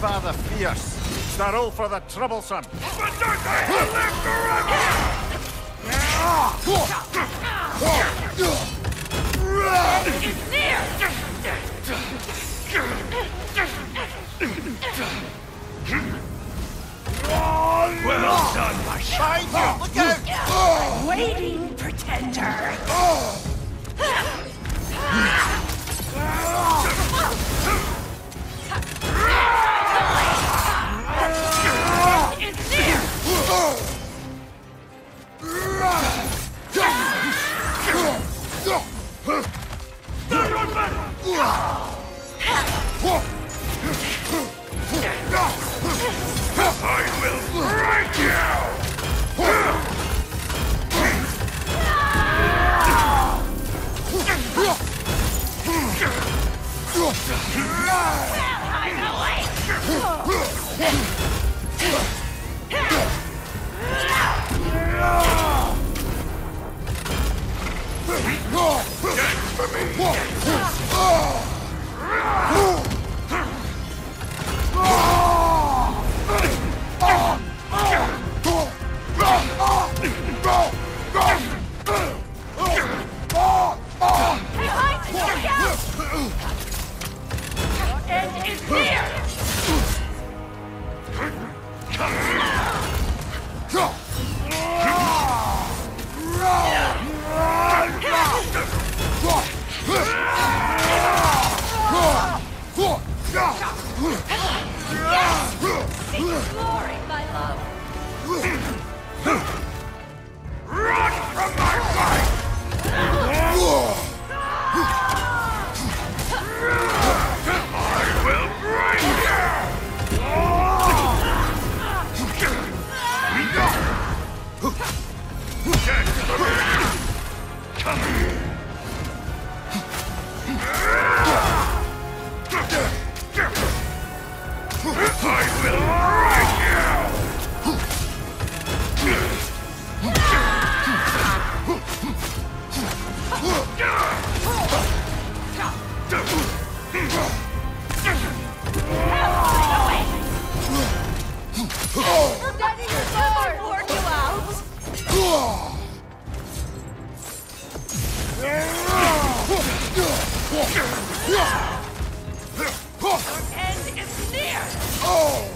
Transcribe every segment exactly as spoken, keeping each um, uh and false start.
Bodvar the Fierce, Starolfr the Troublesome. But don't they live forever? It's near! Well done, my Behind you! Look out! I'm waiting, pretender! It's near! I will break you! And it's near! Glory, my love! Run from my sight! I will break you! Get to me! Come here! I will break you! Daddy, your sword! Ward you out! Your end is near!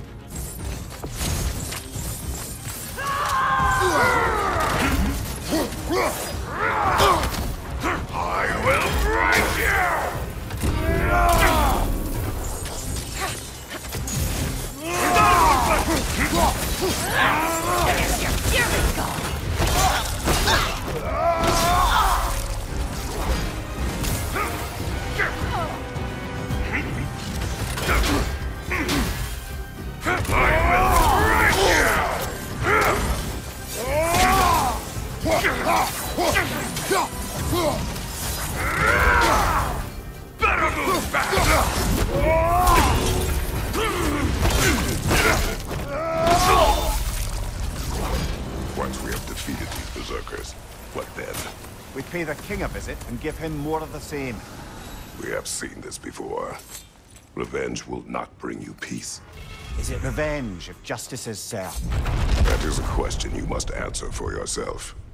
I will break you! There's your fury gone! Better move back! Once we have defeated these berserkers, what then? We pay the king a visit and give him more of the same. We have seen this before. Revenge will not bring you peace. Is it revenge if justice is served? That is a question you must answer for yourself.